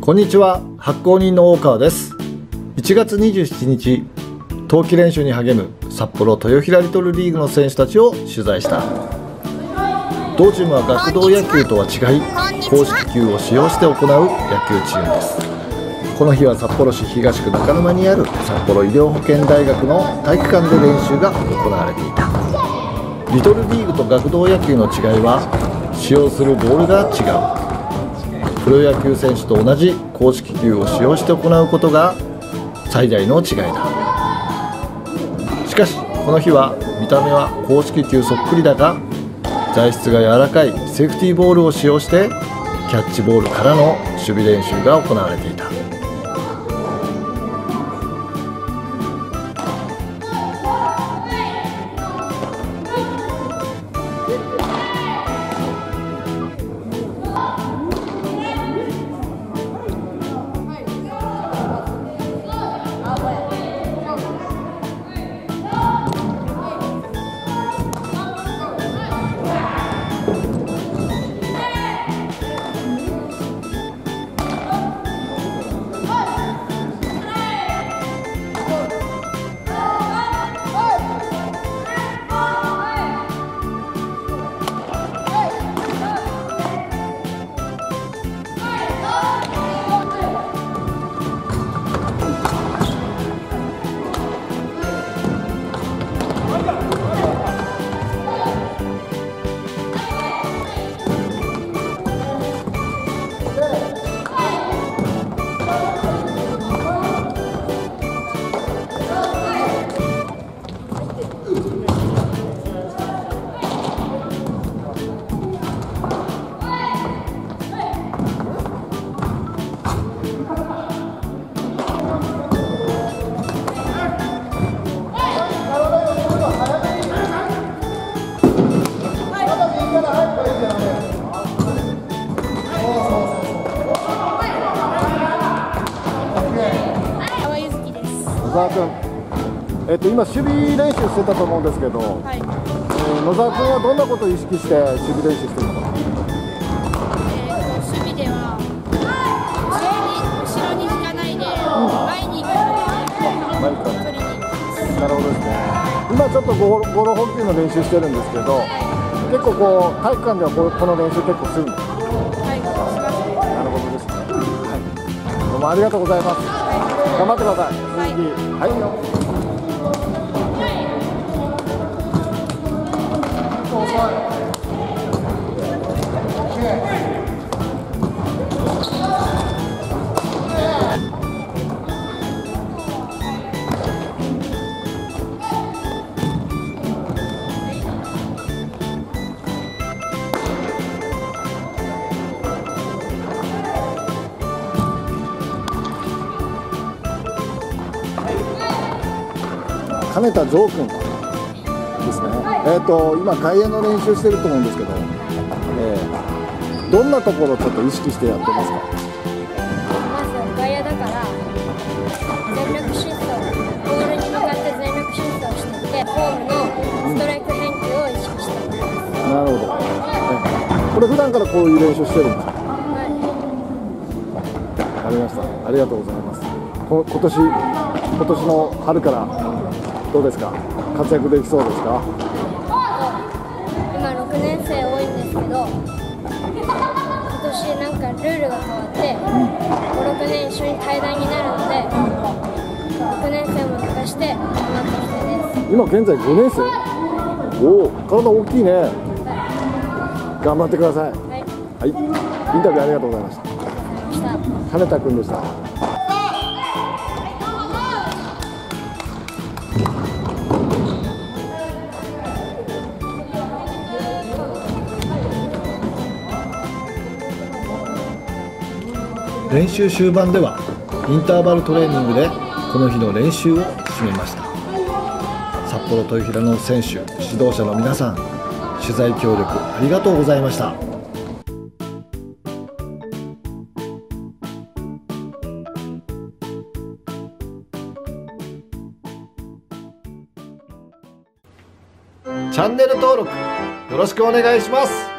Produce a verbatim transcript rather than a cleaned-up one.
こんにちは、発行人の大川です。いちがつにじゅうしちにち、冬季練習に励む札幌豊平リトルリーグの選手たちを取材した。同チームは学童野球とは違い、公式球を使用して行う野球チームです。この日は札幌市東区中沼にある札幌医療保健大学の体育館で練習が行われていた。リトルリーグと学童野球の違いは、使用するボールが違う。プロ野球選手と同じ公式球を使用して行うことが最大の違いだ。しかしこの日は見た目は公式球そっくりだが、材質が柔らかいセーフティーボールを使用してキャッチボールからの守備練習が行われていた。 野沢君、えっと、今、守備練習してたと思うんですけど、はい、えー、野沢君はどんなことを意識して守備練習してるのかな。 えー、守備では後ろに、後ろに引かないで、うん、前に行くので、取りに行きます。 なるほどですね。今ちょっとゴロゴロ捕球の練習してるんですけど、はい、結構こう体育館ではここの練習結構するんですか。 はい、しますね。 なるほどですね。はい、どうもありがとうございます。頑張ってください。続き、はい。金田城君ですね。えっと今外野の練習してると思うんですけど、えー、どんなところをちょっと意識してやってますか。 まず外野だから全力疾走、ボールに向かって全力疾走していって、ホームのストライク返球を意識しています。 なるほど。えこれ普段からこういう練習してるんですか。 はい。 わかりました。ありがとうございます。こ今年今年の春からどうですか、活躍できそうですか。 今ろくねんせい多いんですけど、今年なんかルールが変わって、ご、ろくねん一緒に対談になるので、ろくねんせいも抜かして頑張っていきたいです。 今現在ごねんせい。おお、体大きいね。はい、頑張ってください。はい、はい、インタビューありがとうございました。金田君でした。 練習終盤ではインターバルトレーニングでこの日の練習を締めました。札幌豊平の選手、指導者の皆さん、取材協力ありがとうございました。チャンネル登録よろしくお願いします。